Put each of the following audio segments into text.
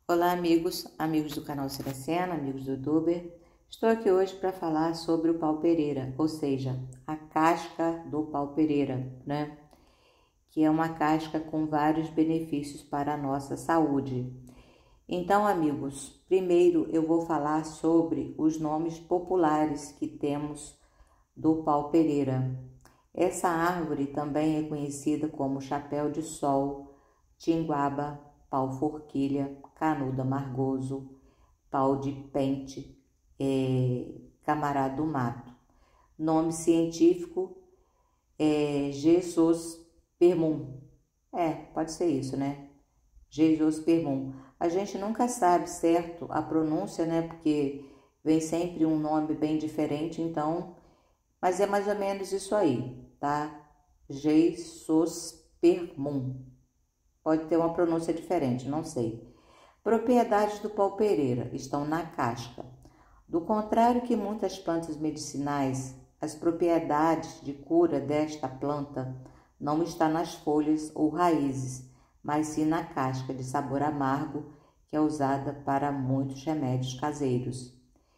Olá, amigos do canal Siracena, amigos do YouTube. Estou aqui hoje para falar sobre o pau-pereira, ou seja, a casca do pau-pereira, né? Que é uma casca com vários benefícios para a nossa saúde. Então, amigos, primeiro eu vou falar sobre os nomes populares que temos do pau-pereira. Essa árvore também é conhecida como chapéu de sol, tinguaba, pau-forquilha, canudo amargoso, pau de pente, camará do mato. Nome científico é Geisospermum. Pode ser isso, né? Geisospermum. A gente nunca sabe certo a pronúncia, né? Porque vem sempre um nome bem diferente, então... Mas é mais ou menos isso aí, tá? Geisospermum. Pode ter uma pronúncia diferente, não sei. Propriedades do pau-pereira estão na casca. Do contrário que muitas plantas medicinais, as propriedades de cura desta planta não estão nas folhas ou raízes, mas sim na casca de sabor amargo que é usada para muitos remédios caseiros.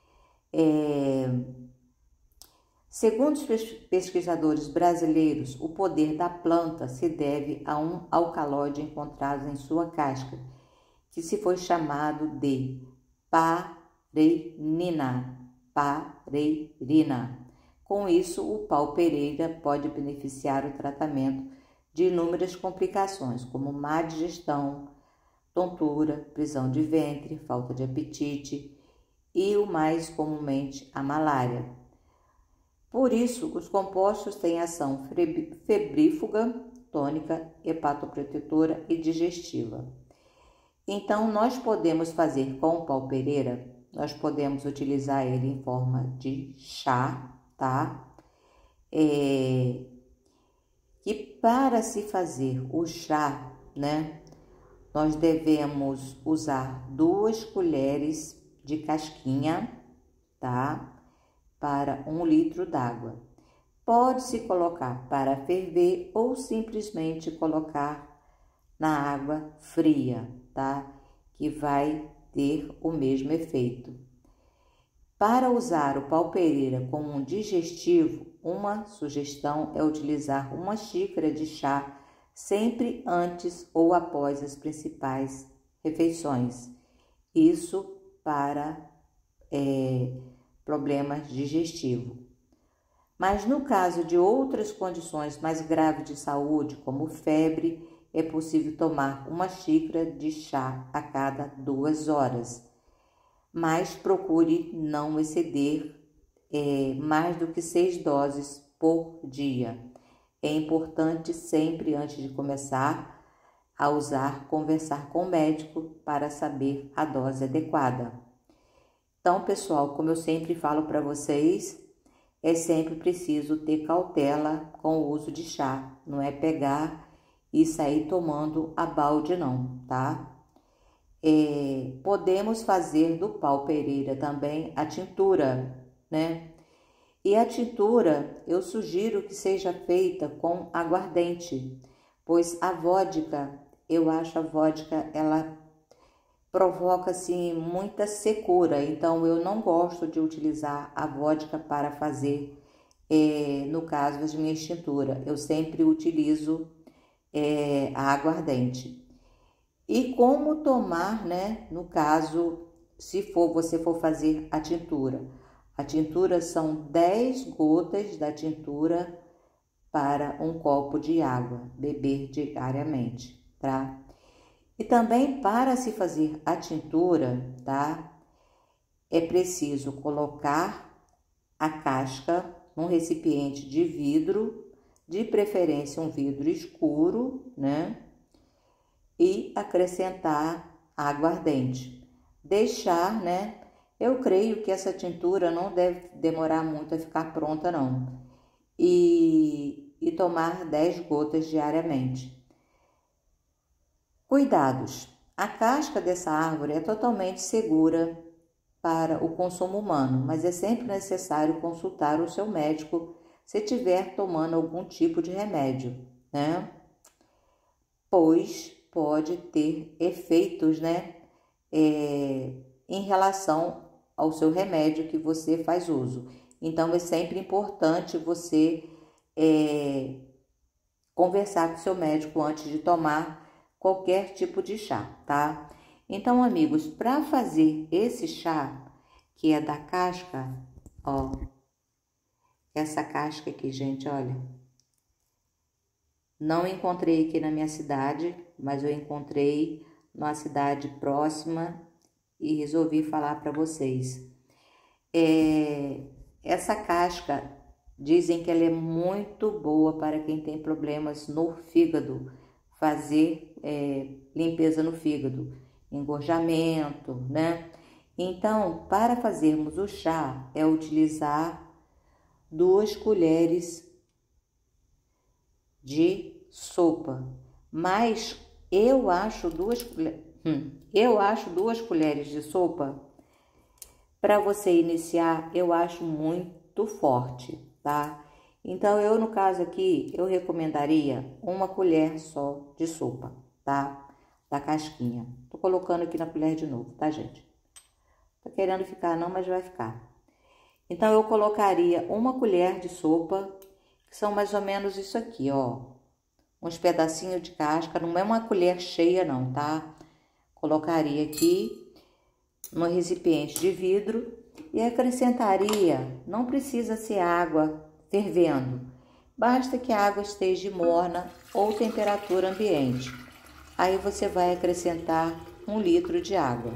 Segundo os pesquisadores brasileiros, o poder da planta se deve a um alcaloide encontrado em sua casca, que se foi chamado de pareirina. Com isso, o pau-pereira pode beneficiar o tratamento de inúmeras complicações, como má digestão, tontura, prisão de ventre, falta de apetite e, o mais comumente, a malária. Por isso, os compostos têm ação febrífuga, tônica, hepatoprotetora e digestiva. Então, nós podemos fazer com o pau-pereira, nós podemos utilizar ele em forma de chá, tá? E para se fazer o chá, né, nós devemos usar 2 colheres de casquinha, tá? Para 1 litro d'água. Pode-se colocar para ferver ou simplesmente colocar na água fria, tá? Que vai ter o mesmo efeito. Para usar o pau-pereira como um digestivo, uma sugestão é utilizar 1 xícara de chá sempre antes ou após as principais refeições. Isso para problemas digestivos. Mas no caso de outras condições mais graves de saúde, como febre, é possível tomar 1 xícara de chá a cada 2 horas. Mas procure não exceder mais do que 6 doses por dia. É importante sempre, antes de começar a usar, conversar com o médico para saber a dose adequada. Então, pessoal, como eu sempre falo para vocês, é sempre preciso ter cautela com o uso de chá. Não é pegar e sair tomando a balde não, tá? Podemos fazer do pau-pereira também a tintura, né? E a tintura, eu sugiro que seja feita com aguardente, pois a vodka, eu acho a vodka, ela provoca assim muita secura, então eu não gosto de utilizar a vodka para fazer, no caso das minhas tinturas, eu sempre utilizo a aguardente. E como tomar, né, no caso, se você for fazer a tintura são 10 gotas da tintura para 1 copo de água, beber diariamente, tá? E também para se fazer a tintura, tá? É preciso colocar a casca num recipiente de vidro, de preferência um vidro escuro, né? E acrescentar aguardente. Deixar, né? Eu creio que essa tintura não deve demorar muito a ficar pronta, não. E tomar 10 gotas diariamente. Cuidados. A casca dessa árvore é totalmente segura para o consumo humano, mas é sempre necessário consultar o seu médico se estiver tomando algum tipo de remédio, né? Pois pode ter efeitos, né, em relação ao seu remédio que você faz uso. Então, é sempre importante você conversar com o seu médico antes de tomar qualquer tipo de chá, tá? Então, amigos, para fazer esse chá, que é da casca, ó, essa casca aqui, gente, olha, não encontrei aqui na minha cidade, mas eu encontrei numa cidade próxima e resolvi falar para vocês. Essa casca, dizem que ela é muito boa para quem tem problemas no fígado, fazer limpeza no fígado, engorjamento, né? Então, para fazermos o chá, é utilizar 2 colheres de sopa, mas eu acho 2 colheres de sopa para você iniciar, eu acho muito forte, tá? Então, eu no caso aqui, eu recomendaria 1 colher só de sopa, tá? Da casquinha. Tô colocando aqui na colher de novo, tá, gente? Tá querendo ficar não, mas vai ficar. Então, eu colocaria 1 colher de sopa, que são mais ou menos isso aqui, ó. Uns pedacinhos de casca, não é uma colher cheia não, tá? Colocaria aqui no recipiente de vidro e acrescentaria, não precisa ser água fervendo, basta que a água esteja morna ou temperatura ambiente. Aí você vai acrescentar 1 litro de água.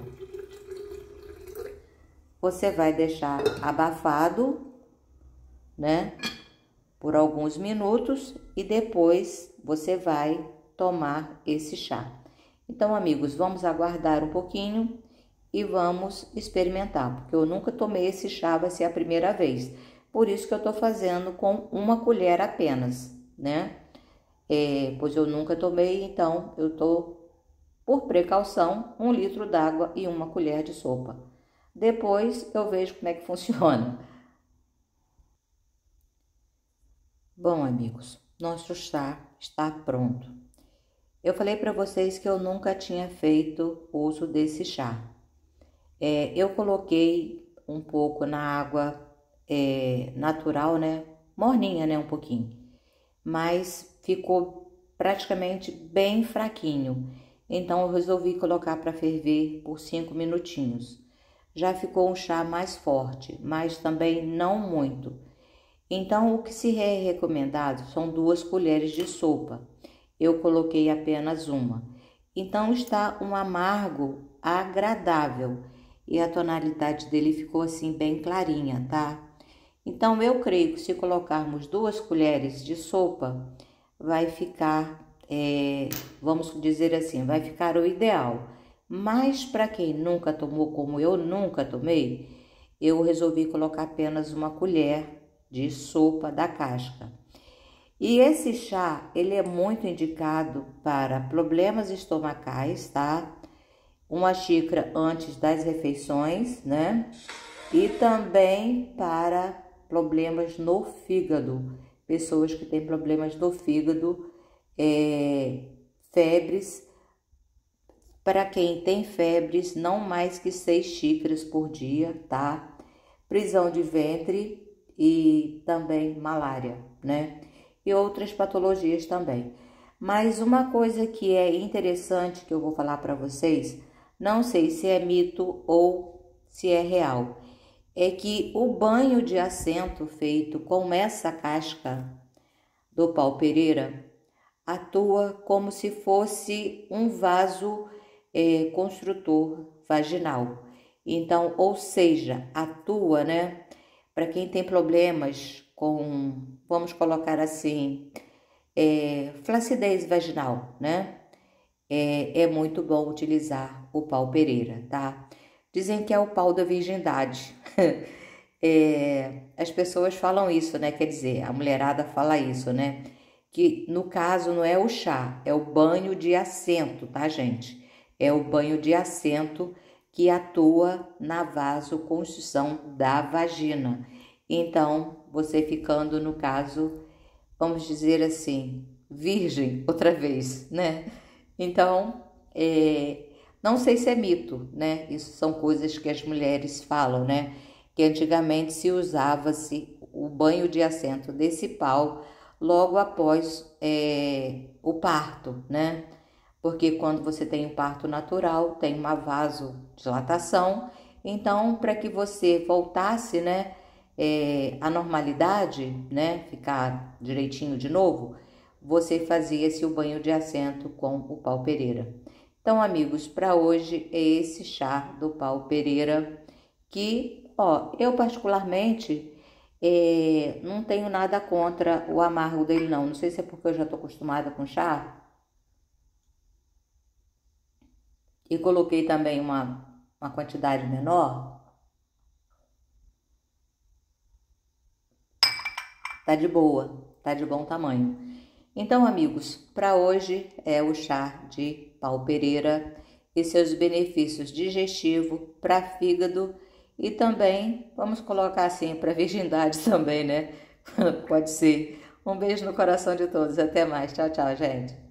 Você vai deixar abafado, né, por alguns minutos e depois você vai tomar esse chá. Então, amigos, vamos aguardar um pouquinho e vamos experimentar, porque eu nunca tomei esse chá, vai ser a primeira vez. Por isso que eu tô fazendo com 1 colher apenas, né? Pois eu nunca tomei, então eu tô, por precaução, 1 litro d'água e 1 colher de sopa. Depois eu vejo como é que funciona. Bom, amigos, nosso chá está pronto. Eu falei para vocês que eu nunca tinha feito uso desse chá. Eu coloquei um pouco na água natural, né? Morninha, né? Um pouquinho. Mas ficou praticamente bem fraquinho. Então, eu resolvi colocar para ferver por 5 minutinhos. Já ficou um chá mais forte, mas também não muito. Então, o que se é recomendado são 2 colheres de sopa. Eu coloquei apenas 1. Então, está um amargo agradável. E a tonalidade dele ficou assim bem clarinha, tá? Então, eu creio que se colocarmos 2 colheres de sopa, vai ficar, vamos dizer assim, vai ficar o ideal. Mas para quem nunca tomou, como eu nunca tomei, eu resolvi colocar apenas 1 colher de sopa da casca. E esse chá, ele é muito indicado para problemas estomacais, tá? 1 xícara antes das refeições, né? E também para problemas no fígado. Pessoas que têm problemas no fígado, febres. Para quem tem febres, não mais que 6 xícaras por dia, tá? Prisão de ventre e também malária, né? E outras patologias também. Mas uma coisa que é interessante que eu vou falar para vocês, não sei se é mito ou se é real, é que o banho de assento feito com essa casca do pau-pereira atua como se fosse um vaso construtor vaginal. Então, ou seja, atua, né, para quem tem problemas com, vamos colocar assim, flacidez vaginal, né? É muito bom utilizar o pau-pereira, tá? Dizem que é o pau da virgindade. As pessoas falam isso, né? Quer dizer, a mulherada fala isso, né? Que no caso não é o chá, é o banho de assento, tá, gente? É o banho de assento que atua na vasoconstrição da vagina. Então, você ficando, no caso, vamos dizer assim, virgem outra vez, né? Então, Não sei se é mito, né? Isso são coisas que as mulheres falam, né? Que antigamente se usava-se o banho de assento desse pau logo após o parto, né? Porque quando você tem um parto natural, tem uma vasodilatação, então para que você voltasse, né, à normalidade, né, ficar direitinho de novo, você fazia-se o banho de assento com o pau Pereira. Então, amigos, para hoje é esse chá do pau Pereira que, eu particularmente não tenho nada contra o amargo dele não. Não sei se é porque eu já estou acostumada com chá. E coloquei também uma quantidade menor. Tá de boa, tá de bom tamanho. Então, amigos, para hoje é o chá de pau Pereira e seus benefícios digestivos para fígado e também, vamos colocar assim, para virgindade também, né? Pode ser. Um beijo no coração de todos. Até mais. Tchau, tchau, gente.